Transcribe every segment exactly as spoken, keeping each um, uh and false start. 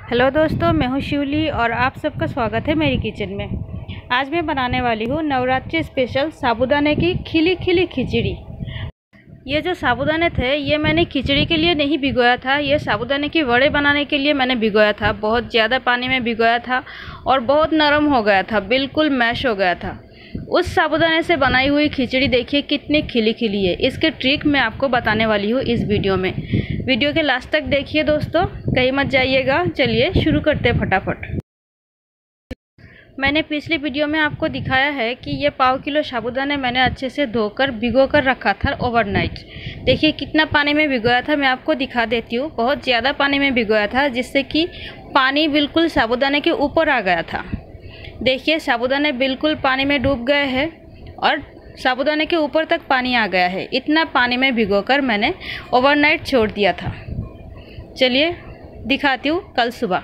Hello दोस्तों, मैं हूं शिवली और आप सबका स्वागत है मेरी किचन में। आज मैं बनाने वाली हूं नवरात्रि स्पेशल साबूदाने की खिली खिली खिचड़ी। ये जो साबूदाने थे ये मैंने खिचड़ी के लिए नहीं भिगोया था, ये साबूदाने की वड़े बनाने के लिए मैंने भिगोया था। बहुत ज़्यादा पानी में भिगोया था और बहुत नरम हो गया था, बिल्कुल मैश हो गया था। उस साबूदाने से बनाई हुई खिचड़ी देखिए कितनी खिली खिली है। इसके ट्रिक मैं आपको बताने वाली हूँ इस वीडियो में। वीडियो के लास्ट तक देखिए दोस्तों, कहीं मत जाइएगा। चलिए शुरू करते हैं फटाफट। मैंने पिछली वीडियो में आपको दिखाया है कि ये पाव किलो साबूदाने मैंने अच्छे से धोकर भिगो कर रखा था ओवरनाइट। देखिए कितना पानी में भिगोया था, मैं आपको दिखा देती हूँ। बहुत ज़्यादा पानी में भिगोया था जिससे कि पानी बिल्कुल साबूदाने के ऊपर आ गया था। देखिए साबूदाने बिल्कुल पानी में डूब गए हैं और साबूदाने के ऊपर तक पानी आ गया है। इतना पानी में भिगोकर मैंने ओवरनाइट छोड़ दिया था। चलिए दिखाती हूँ कल सुबह।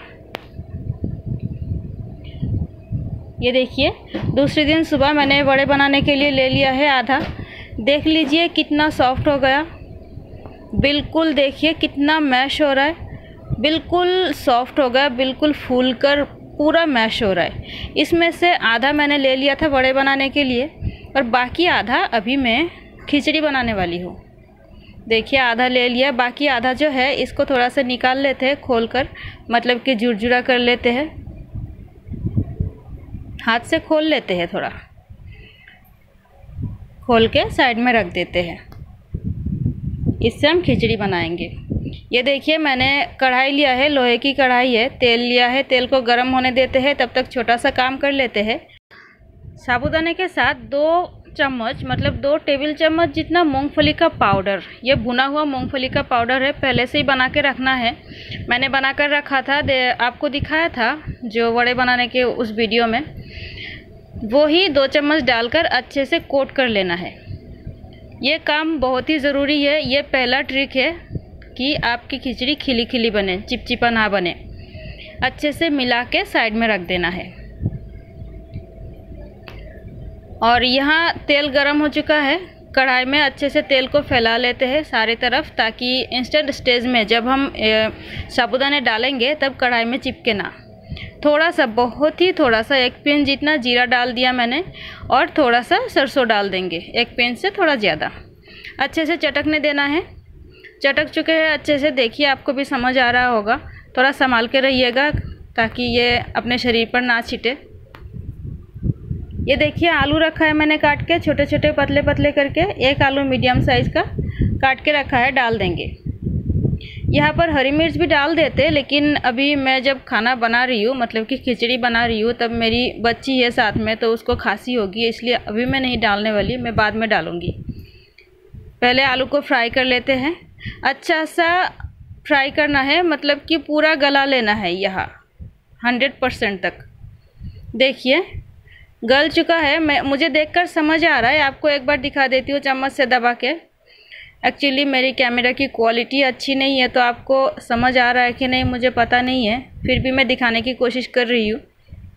ये देखिए दूसरे दिन सुबह मैंने वड़े बनाने के लिए ले लिया है आधा। देख लीजिए कितना सॉफ्ट हो गया, बिल्कुल देखिए कितना मैश हो रहा है, बिल्कुल सॉफ्ट हो गया, बिल्कुल फूल कर पूरा मैश हो रहा है। इसमें से आधा मैंने ले लिया था वड़े बनाने के लिए और बाकी आधा अभी मैं खिचड़ी बनाने वाली हूँ। देखिए आधा ले लिया, बाकी आधा जो है इसको थोड़ा सा निकाल लेते हैं खोल कर, मतलब कि झुरझुरा कर लेते हैं, हाथ से खोल लेते हैं, थोड़ा खोल के साइड में रख देते हैं। इससे हम खिचड़ी बनाएंगे। ये देखिए मैंने कढ़ाई लिया है, लोहे की कढ़ाई है, तेल लिया है, तेल को गर्म होने देते हैं। तब तक छोटा सा काम कर लेते हैं। साबूदाने के साथ दो चम्मच मतलब दो टेबल चम्मच जितना मूंगफली का पाउडर, ये भुना हुआ मूंगफली का पाउडर है, पहले से ही बना के रखना है। मैंने बना कर रखा था, आपको दिखाया था जो वड़े बनाने के उस वीडियो में। वो ही दो चम्मच डालकर अच्छे से कोट कर लेना है। ये काम बहुत ही ज़रूरी है। ये पहला ट्रिक है कि आपकी खिचड़ी खिली खिली बने, चिपचिपा ना बने। अच्छे से मिला के साइड में रख देना है। और यहाँ तेल गरम हो चुका है, कढ़ाई में अच्छे से तेल को फैला लेते हैं सारे तरफ, ताकि इंस्टेंट स्टेज में जब हम साबूदाने डालेंगे तब कढ़ाई में चिपके ना। थोड़ा सा, बहुत ही थोड़ा सा, एक पिन जितना जीरा डाल दिया मैंने और थोड़ा सा सरसों डाल देंगे, एक पिन से थोड़ा ज़्यादा। अच्छे से चटकने देना है। चटक चुके हैं अच्छे से, देखिए आपको भी समझ आ रहा होगा। थोड़ा संभाल के रहिएगा ताकि ये अपने शरीर पर ना छिटे। ये देखिए आलू रखा है मैंने काट के, छोटे छोटे पतले पतले करके। एक आलू मीडियम साइज़ का काट के रखा है, डाल देंगे। यहाँ पर हरी मिर्च भी डाल देते, लेकिन अभी मैं जब खाना बना रही हूँ, मतलब कि खिचड़ी बना रही हूँ, तब मेरी बच्ची है साथ में तो उसको खांसी होगी, इसलिए अभी मैं नहीं डालने वाली, मैं बाद में डालूँगी। पहले आलू को फ्राई कर लेते हैं। अच्छा सा फ्राई करना है, मतलब कि पूरा गला लेना है यहाँ हंड्रेड परसेंट तक। देखिए गल चुका है। मैं मुझे देखकर समझ आ रहा है, आपको एक बार दिखा देती हूँ चम्मच से दबा के। एक्चुअली मेरी कैमरा की क्वालिटी अच्छी नहीं है तो आपको समझ आ रहा है कि नहीं मुझे पता नहीं है, फिर भी मैं दिखाने की कोशिश कर रही हूँ।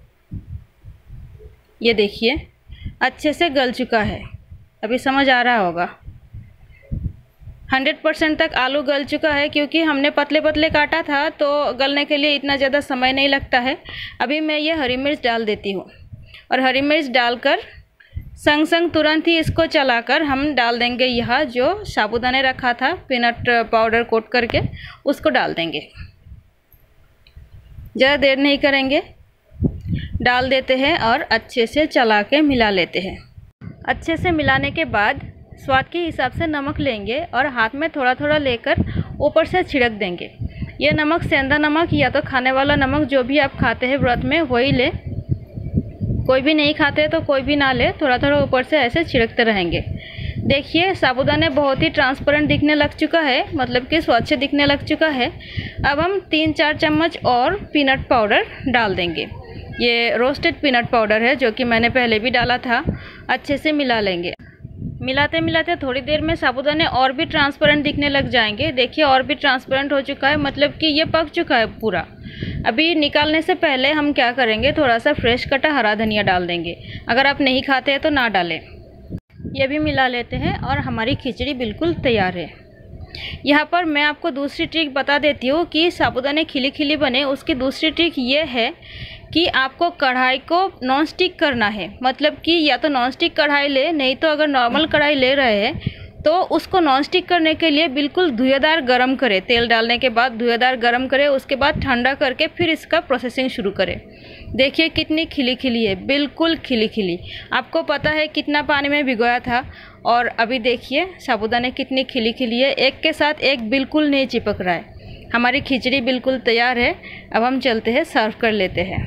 ये देखिए अच्छे से गल चुका है, अभी समझ आ रहा होगा। हंड्रेड परसेंट तक आलू गल चुका है, क्योंकि हमने पतले पतले काटा था तो गलने के लिए इतना ज़्यादा समय नहीं लगता है। अभी मैं ये हरी मिर्च डाल देती हूँ और हरी मिर्च डालकर संग संग तुरंत ही इसको चलाकर हम डाल देंगे यह जो साबूदाने रखा था पीनट पाउडर कोट करके, उसको डाल देंगे। ज़्यादा देर नहीं करेंगे, डाल देते हैं और अच्छे से चला के मिला लेते हैं। अच्छे से मिलाने के बाद स्वाद के हिसाब से नमक लेंगे और हाथ में थोड़ा थोड़ा लेकर ऊपर से छिड़क देंगे। ये नमक सेंधा नमक या तो खाने वाला नमक, जो भी आप खाते हैं व्रत में वही ले। कोई भी नहीं खाते तो कोई भी ना ले, थोड़ा थोड़ा ऊपर से ऐसे छिड़कते रहेंगे। देखिए साबूदाने बहुत ही ट्रांसपेरेंट दिखने लग चुका है, मतलब कि स्वच्छ दिखने लग चुका है। अब हम तीन चार चम्मच और पीनट पाउडर डाल देंगे। ये रोस्टेड पीनट पाउडर है जो कि मैंने पहले भी डाला था। अच्छे से मिला लेंगे। मिलाते मिलाते थोड़ी देर में साबूदाने और भी ट्रांसपेरेंट दिखने लग जाएंगे। देखिए और भी ट्रांसपेरेंट हो चुका है, मतलब कि ये पक चुका है पूरा। अभी निकालने से पहले हम क्या करेंगे, थोड़ा सा फ्रेश कटा हरा धनिया डाल देंगे। अगर आप नहीं खाते हैं तो ना डालें। ये भी मिला लेते हैं और हमारी खिचड़ी बिल्कुल तैयार है। यहाँ पर मैं आपको दूसरी ट्रिक बता देती हूँ कि साबूदाने खिली खिली बने। उसकी दूसरी ट्रिक ये है कि आपको कढ़ाई को नॉन स्टिक करना है। मतलब कि या तो नॉन स्टिक कढ़ाई ले, नहीं तो अगर नॉर्मल कढ़ाई ले रहे हैं तो उसको नॉन स्टिक करने के लिए बिल्कुल धुएदार गरम करें। तेल डालने के बाद धुएदार गरम करें, उसके बाद ठंडा करके फिर इसका प्रोसेसिंग शुरू करें। देखिए कितनी खिली खिली है, बिल्कुल खिली खिली। आपको पता है कितना पानी में भिगोया था, और अभी देखिए साबूदाने कितनी खिली खिली है, एक के साथ एक बिल्कुल नहीं चिपक रहा है। हमारी खिचड़ी बिल्कुल तैयार है। अब हम चलते हैं, सर्व कर लेते हैं।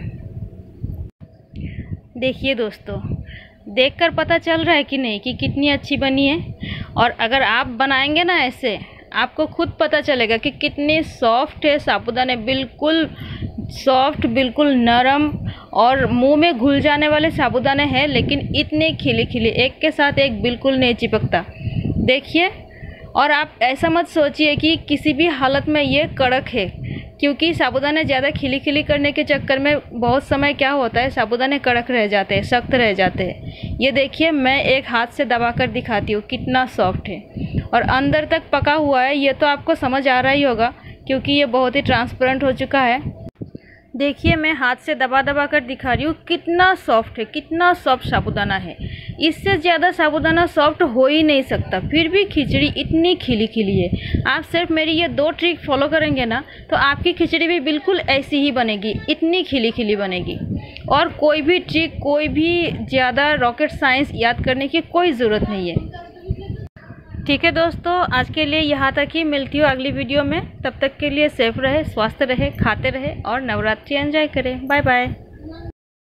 देखिए दोस्तों, देखकर पता चल रहा है कि नहीं कि कितनी अच्छी बनी है। और अगर आप बनाएंगे ना ऐसे, आपको खुद पता चलेगा कि कितनी सॉफ्ट है साबूदाने, बिल्कुल सॉफ्ट, बिल्कुल नरम, और मुंह में घुल जाने वाले साबूदाने हैं, लेकिन इतने खिले खिले, एक के साथ एक बिल्कुल नहीं चिपकता। देखिए, और आप ऐसा मत सोचिए कि किसी भी हालत में ये कड़क है, क्योंकि साबूदाने ज़्यादा खिली खिली करने के चक्कर में बहुत समय क्या होता है, साबूदाने कड़क रह जाते हैं, सख्त रह जाते हैं। ये देखिए, मैं एक हाथ से दबाकर दिखाती हूँ कितना सॉफ्ट है, और अंदर तक पका हुआ है। ये तो आपको समझ आ रहा ही होगा क्योंकि ये बहुत ही ट्रांसपेरेंट हो चुका है। देखिए, मैं हाथ से दबा दबा कर दिखा रही हूँ कितना सॉफ्ट है, कितना सॉफ्ट साबूदाना है। इससे ज़्यादा साबूदाना सॉफ्ट हो ही नहीं सकता, फिर भी खिचड़ी इतनी खिली खिली है। आप सिर्फ मेरी ये दो ट्रिक फॉलो करेंगे ना, तो आपकी खिचड़ी भी बिल्कुल ऐसी ही बनेगी, इतनी खिली खिली बनेगी। और कोई भी ट्रिक, कोई भी ज़्यादा रॉकेट साइंस याद करने की कोई ज़रूरत नहीं है। ठीक है दोस्तों, आज के लिए यहाँ तक ही। मिलती हूँ अगली वीडियो में। तब तक के लिए सेफ रहे, स्वस्थ रहे, खाते रहे और नवरात्रि एंजॉय करें। Bye bye.